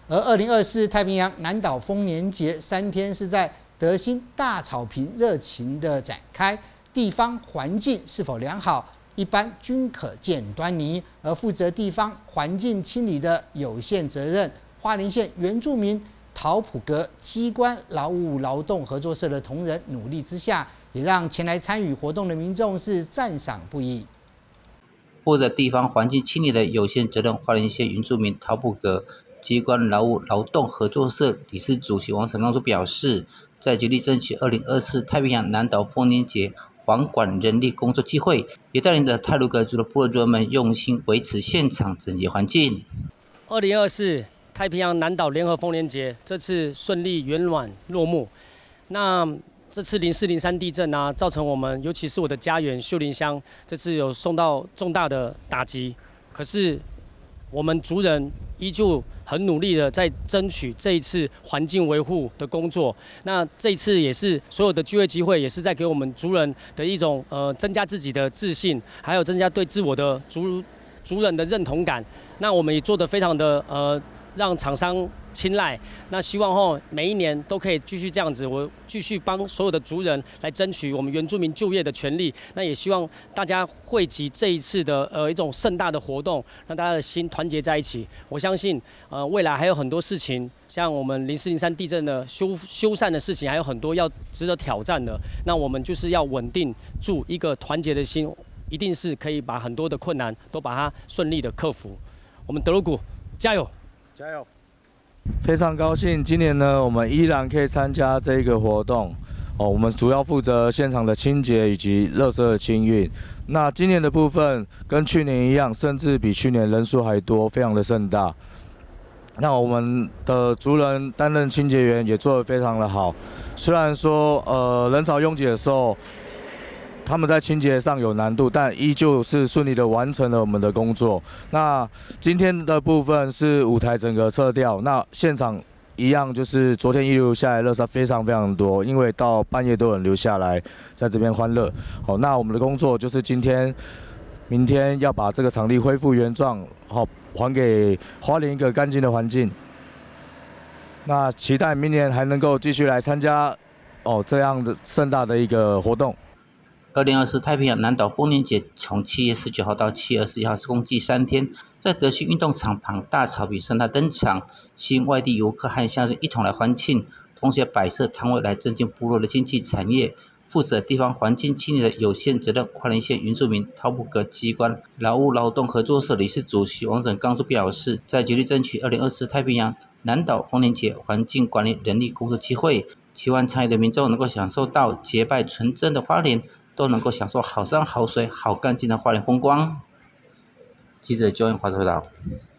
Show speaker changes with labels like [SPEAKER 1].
[SPEAKER 1] 而2024太平洋南岛丰年节3天是在德兴大草坪热情的展开，地方环境是否良好，一般均可见端倪。而负责地方环境清理的有限责任花莲县原住民桃埔阁机关劳务劳动合作社的同仁努力之下，也让前来参与活动的民众是赞赏不已。
[SPEAKER 2] 负责地方环境清理的有限责任花莲县原住民桃埔阁机关劳务劳动合作社理事主席王成刚表示，在极力争取2024太平洋南岛丰年节环管人力工作机会，也带领着太鲁阁族的部落族人们用心维持现场整洁环境。
[SPEAKER 3] 2024太平洋南岛联合丰年节这次顺利圆满落幕。那这次04、03地震啊，造成我们尤其是我的家园秀林乡，这次有受到重大的打击。可是我们族人依旧很努力的在争取这一次环境维护的工作。那这一次也是所有的聚会机会，也是在给我们族人的一种增加自己的自信，还有增加对自我的族人的认同感。那我们也做得非常的让厂商青睐。那希望每一年都可以继续这样子，我继续帮所有的族人来争取我们原住民就业的权利。那也希望大家汇集这一次的一种盛大的活动，让大家的心团结在一起。我相信未来还有很多事情，像我们04、03地震的修缮的事情，还有很多要值得挑战的。那我们就是要稳定住一个团结的心，一定是可以把很多的困难都把它顺利的克服。我们德鲁古加油！
[SPEAKER 4] 加油！非常高兴，今年呢，我们依然可以参加这个活动。我们主要负责现场的清洁以及垃圾的清运。那今年的部分跟去年一样，甚至比去年人数还多，非常的盛大。那我们的族人担任清洁员也做得非常的好，虽然说人潮拥挤的时候，他们在清洁上有难度，但依旧是顺利的完成了我们的工作。那今天的部分是舞台整个撤掉，那现场一样就是昨天一路下来垃圾非常非常多，因为到半夜都有人留下来在这边欢乐。好，那我们的工作就是明天要把这个场地恢复原状，好，还给花莲一个干净的环境。那期待明年还能够继续来参加这样的盛大的一个活动。
[SPEAKER 2] 2024太平洋南岛丰年节从7月19号到7月21号是共计3天，在德兴运动场旁大草坪盛大登场，吸引外地游客和乡亲一同来欢庆，同时也摆设摊位来增进部落的经济产业。负责地方环境清理的有限责任花莲县原住民桃埔阁机关劳务劳动合作社理事主席王整刚表示，在极力争取2024太平洋南岛丰年节环境管理人力工作机会，期望参与的民众能够享受到洁白纯真的花莲，都能够享受好山好水好干净的花莲风光。记者焦永华报道。